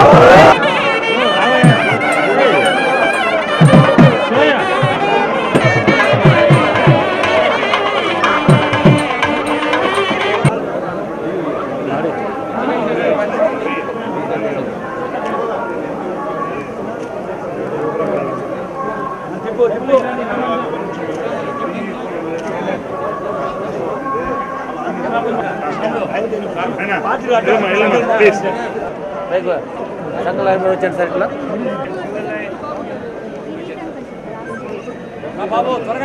వచ్చాను సార్ ఇట్లా బాబు త్వరగా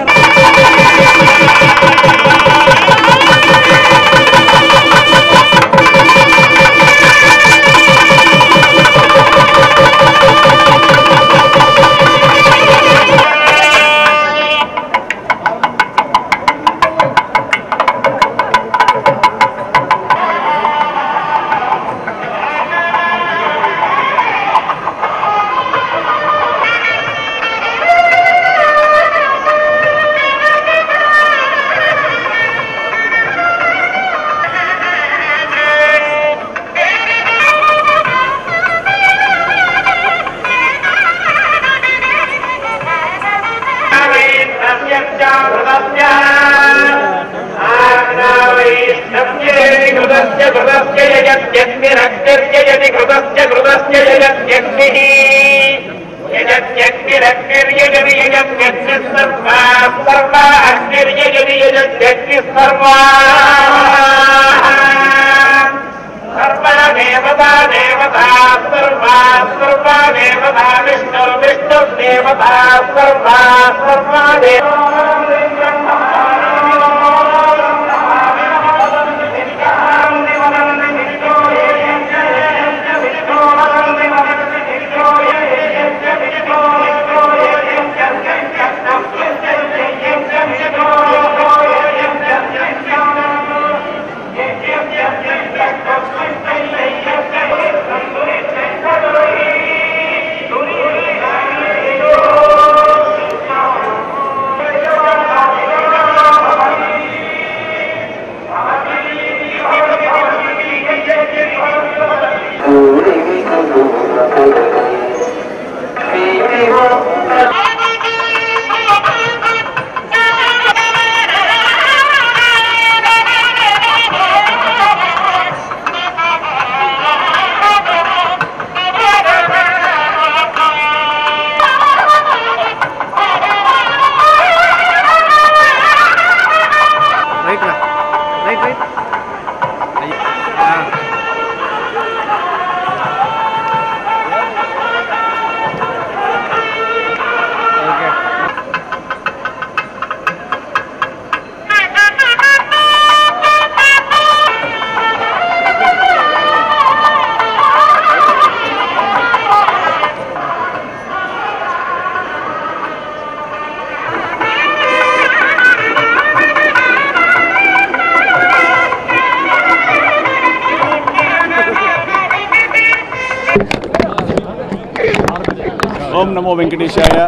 ఓం నమో వెంకటేశాయ.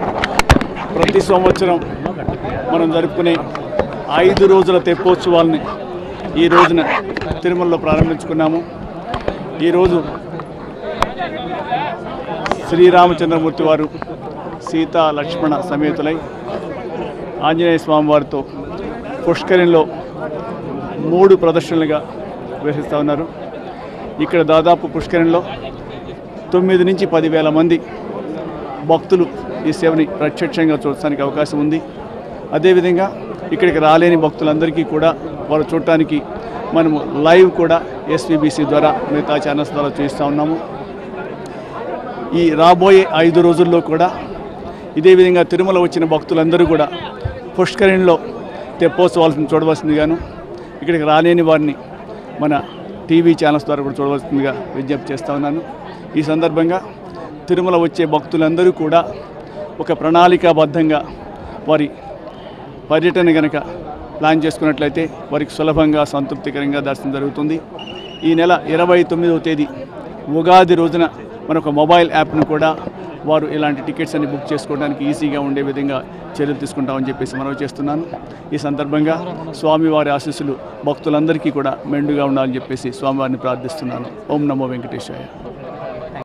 ప్రతి సంవత్సరం మనం జరుపుకునే 5 రోజుల తెప్పోత్సవాల్ని ఈ రోజున తిరుమలలో ప్రారంభించుకున్నాము. ఈరోజు శ్రీరామచంద్రమూర్తి వారు సీతా లక్ష్మణ సమేతులై ఆంజనేయ స్వామి వారితో పుష్కరిణిలో 3 ప్రదర్శనలుగా వేసిస్తూ ఉన్నారు. ఇక్కడ దాదాపు పుష్కరిణిలో 9 నుంచి 10,000 మంది భక్తులు ఈ సేవని ప్రత్యక్షంగా చూడటానికి అవకాశం ఉంది. అదేవిధంగా ఇక్కడికి రాలేని భక్తులందరికీ కూడా వారు చూడటానికి మనము లైవ్ కూడా SVBC ద్వారా మిగతా ఛానల్స్ ద్వారా చూస్తూ ఉన్నాము. ఈ రాబోయే 5 రోజుల్లో కూడా ఇదే విధంగా తిరుమల వచ్చిన భక్తులందరూ కూడా పుష్కరిణిలో తెప్పోత్సవాలను చూడవలసిందిగాను, ఇక్కడికి రాలేని వారిని మన టీవీ ఛానల్స్ ద్వారా కూడా చూడవలసిందిగా విజ్ఞప్తి చేస్తూ ఉన్నాను. ఈ సందర్భంగా తిరుమల వచ్చే భక్తులందరూ కూడా ఒక ప్రణాళికాబద్ధంగా వారి పర్యటన కనుక ప్లాన్ చేసుకున్నట్లయితే వారికి సులభంగా సంతృప్తికరంగా దర్శనం జరుగుతుంది. ఈ నెల 29వ తేదీ ఉగాది రోజున మనొక మొబైల్ యాప్ను కూడా వారు ఇలాంటి టికెట్స్ అన్ని బుక్ చేసుకోవడానికి ఈజీగా ఉండే విధంగా చర్యలు తీసుకుంటామని చెప్పేసి మనవి చేస్తున్నాను. ఈ సందర్భంగా స్వామివారి ఆశీస్సులు భక్తులందరికీ కూడా మెండుగా ఉండాలని చెప్పేసి స్వామివారిని ప్రార్థిస్తున్నాను. ఓం నమో వెంకటేశాయ.